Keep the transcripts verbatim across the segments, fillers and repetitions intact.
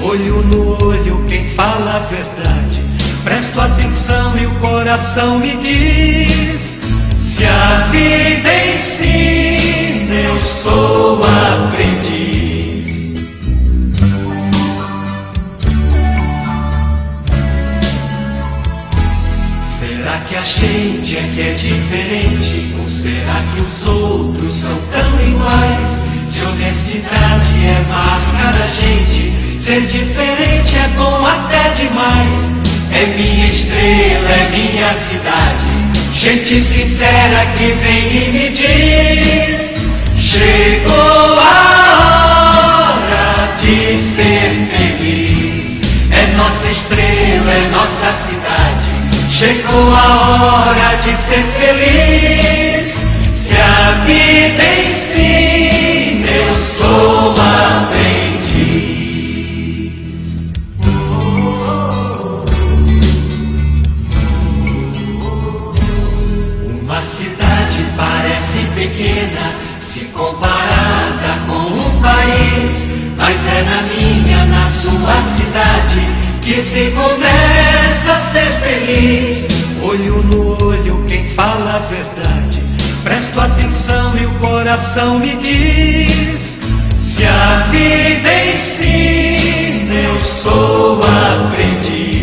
olho no olho, quem fala a verdade. Presto atenção e o coração me diz: se a vida ensina, eu sou aprendiz. Será que a gente é que é diferente? Ou será que os outros são tão iguais? Se honestidade é marca da gente, ser diferente é bom até demais. É minha estrela, é minha cidade, gente sincera que vem e me diz: chegou a hora de ser feliz. É nossa estrela, é nossa cidade, chegou a hora de ser feliz. Se a vida ensina, eu sou aprendiz. Uma cidade parece pequena se comparada com um país, mas é na minha, na sua cidade que se começa a ser feliz. Olho no olho, quem fala a verdade. Presto atenção e o coração me diz: se a vida ensina, eu sou aprendiz.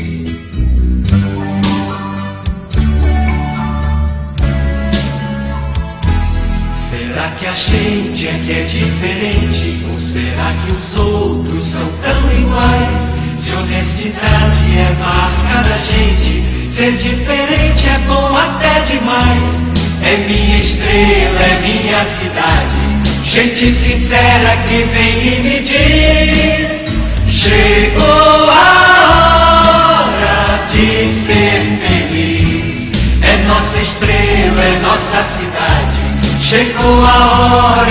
Será que a gente é que é diferente? Ou será que os outros são tão iguais? Se honestidade é marca da gente, ser diferente é bom até demais. É minha estrela, é minha cidade, gente sincera que vem e me diz: chegou a hora de ser feliz. É nossa estrela, é nossa cidade, chegou a hora